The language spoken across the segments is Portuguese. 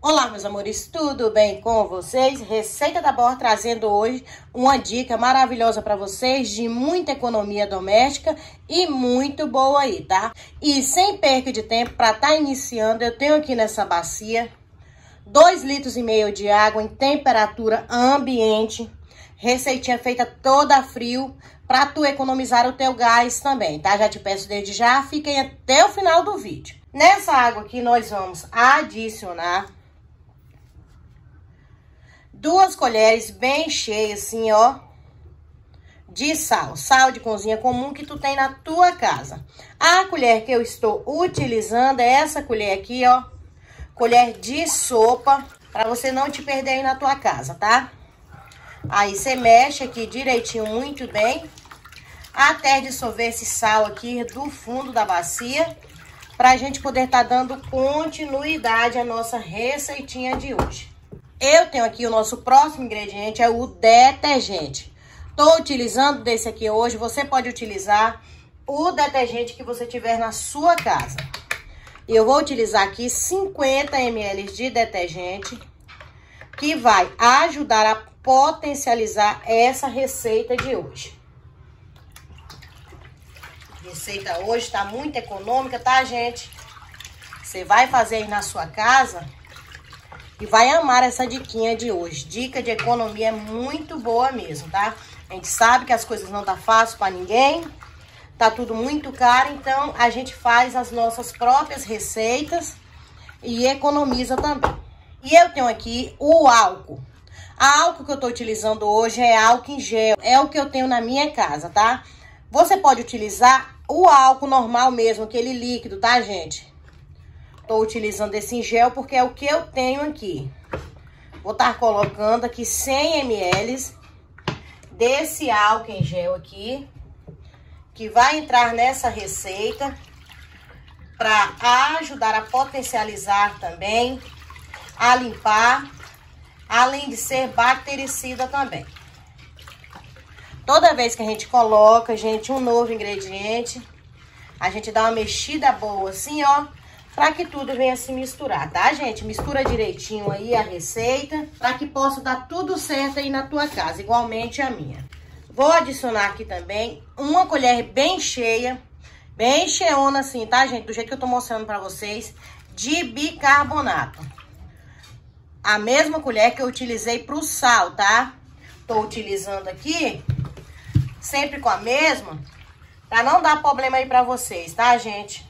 Olá, meus amores, tudo bem com vocês? Receita da Bor trazendo hoje uma dica maravilhosa para vocês de muita economia doméstica e muito boa aí, tá? E sem perca de tempo, para estar iniciando, eu tenho aqui nessa bacia 2,5 litros de água em temperatura ambiente. Receitinha feita toda a frio para tu economizar o teu gás também, tá? Já te peço desde já, fiquem até o final do vídeo. Nessa água aqui nós vamos adicionar 2 colheres bem cheias, assim, ó, de sal. Sal de cozinha comum que tu tem na tua casa. A colher que eu estou utilizando é essa colher aqui, ó. Colher de sopa, pra você não te perder aí na tua casa, tá? Aí você mexe aqui direitinho, muito bem, até dissolver esse sal aqui do fundo da bacia, pra gente poder tá dando continuidade à nossa receitinha de hoje. Eu tenho aqui o nosso próximo ingrediente, é o detergente. Tô utilizando desse aqui hoje, você pode utilizar o detergente que você tiver na sua casa. Eu vou utilizar aqui 50 ml de detergente, que vai ajudar a potencializar essa receita de hoje. A receita hoje tá muito econômica, tá, gente? Você vai fazer aí na sua casa e vai amar essa diquinha de hoje. Dica de economia muito boa mesmo, tá? A gente sabe que as coisas não tá fácil pra ninguém. Tá tudo muito caro, então a gente faz as nossas próprias receitas e economiza também. E eu tenho aqui o álcool. A álcool que eu tô utilizando hoje é álcool em gel. É o que eu tenho na minha casa, tá? Você pode utilizar o álcool normal mesmo, aquele líquido, tá, gente? Tô utilizando esse em gel porque é o que eu tenho aqui. Vou estar colocando aqui 100 ml desse álcool em gel aqui, que vai entrar nessa receita para ajudar a potencializar também, a limpar, além de ser bactericida também. Toda vez que a gente coloca, gente, um novo ingrediente, a gente dá uma mexida boa assim, ó, para que tudo venha se misturar, tá, gente? Mistura direitinho aí a receita, para que possa dar tudo certo aí na tua casa, igualmente a minha. Vou adicionar aqui também uma colher bem cheia, bem cheiona assim, tá, gente? Do jeito que eu tô mostrando para vocês, de bicarbonato. A mesma colher que eu utilizei pro sal, tá? Tô utilizando aqui, sempre com a mesma, pra não dar problema aí pra vocês, tá, gente?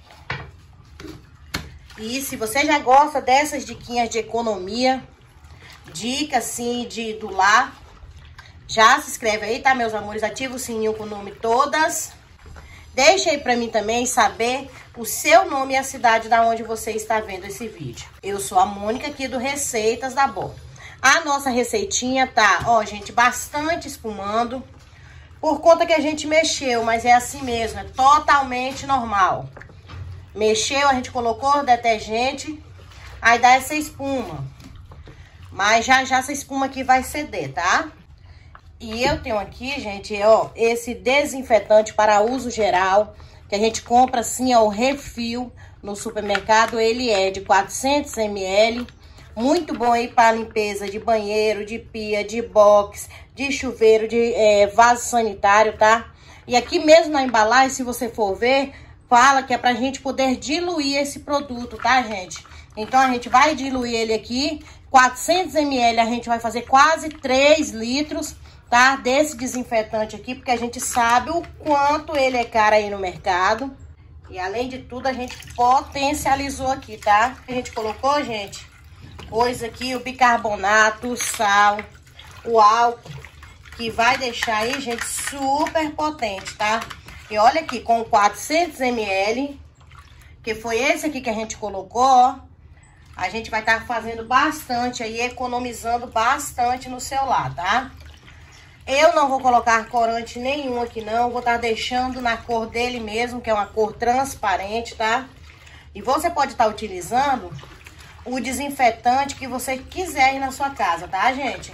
E se você já gosta dessas diquinhas de economia, dica assim do lar, já se inscreve aí, tá, meus amores? Ativa o sininho com o nome todas. Deixa aí pra mim também saber o seu nome e a cidade da onde você está vendo esse vídeo. Eu sou a Mônica aqui do Receitas da Bor. A nossa receitinha tá, ó, gente, bastante espumando, por conta que a gente mexeu, mas é assim mesmo, é totalmente normal. Mexeu, a gente colocou o detergente, aí dá essa espuma. Mas já essa espuma aqui vai ceder, tá? E eu tenho aqui, gente, ó, esse desinfetante para uso geral, que a gente compra assim, ó, o refil no supermercado. Ele é de 400 ml, muito bom aí para limpeza de banheiro, de pia, de box, de chuveiro, de vaso sanitário, tá? E aqui mesmo na embalagem, se você for ver, fala que é pra gente poder diluir esse produto, tá, gente? Então, a gente vai diluir ele aqui, 400 ml, a gente vai fazer quase 3 litros, tá? Desse desinfetante aqui, porque a gente sabe o quanto ele é caro aí no mercado. E, além de tudo, a gente potencializou aqui, tá? A gente colocou, gente, coisa aqui, o bicarbonato, o sal, o álcool, que vai deixar aí, gente, super potente, tá? E olha aqui, com 400 ml, que foi esse aqui que a gente colocou, ó, a gente vai estar fazendo bastante aí, economizando bastante no seu lar, tá? Eu não vou colocar corante nenhum aqui não, vou estar deixando na cor dele mesmo, que é uma cor transparente, tá? E você pode estar utilizando o desinfetante que você quiser aí na sua casa, tá, gente?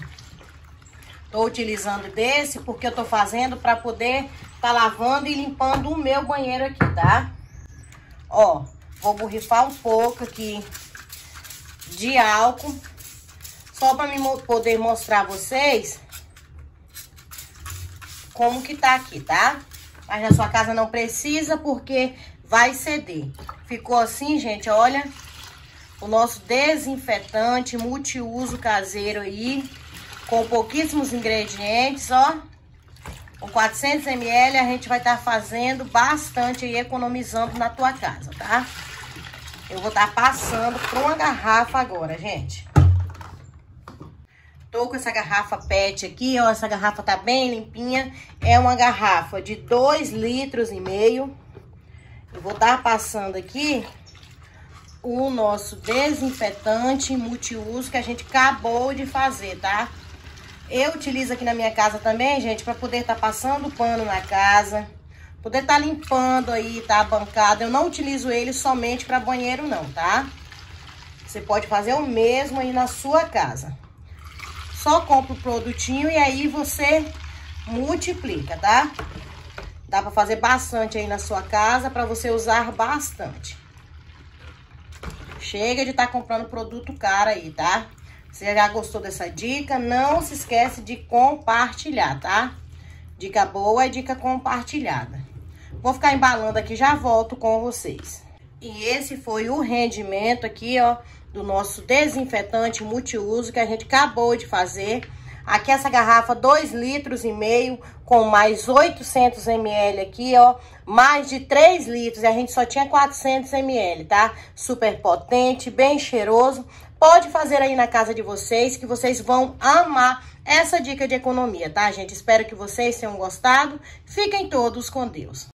Tô utilizando desse porque eu tô fazendo para poder tá lavando e limpando o meu banheiro aqui, tá? Ó, vou borrifar um pouco aqui de álcool. Só para poder mostrar a vocês como que tá aqui, tá? Mas na sua casa não precisa, porque vai ceder. Ficou assim, gente, olha. O nosso desinfetante multiuso caseiro aí, com pouquíssimos ingredientes, ó. Com 400 ml a gente vai estar fazendo bastante aí, economizando na tua casa, tá? Eu vou estar passando para uma garrafa agora, gente. Tô com essa garrafa PET aqui, ó. Essa garrafa tá bem limpinha. É uma garrafa de 2,5 litros. Eu vou estar passando aqui o nosso desinfetante multiuso que a gente acabou de fazer, tá? Eu utilizo aqui na minha casa também, gente, para poder estar passando pano na casa, poder estar limpando aí, tá, a bancada. Eu não utilizo ele somente para banheiro não, tá? Você pode fazer o mesmo aí na sua casa. Só compra o produtinho e aí você multiplica, tá? Dá para fazer bastante aí na sua casa para você usar bastante. Chega de estar comprando produto caro aí, tá? Você já gostou dessa dica? Não se esquece de compartilhar, tá? Dica boa é dica compartilhada. Vou ficar embalando aqui, já volto com vocês. E esse foi o rendimento aqui, ó, do nosso desinfetante multiuso que a gente acabou de fazer. Aqui essa garrafa 2,5 litros com mais 800 ml aqui, ó, mais de 3 litros e a gente só tinha 400 ml, tá? Super potente, bem cheiroso. Pode fazer aí na casa de vocês que vocês vão amar essa dica de economia, tá, gente? Espero que vocês tenham gostado. Fiquem todos com Deus.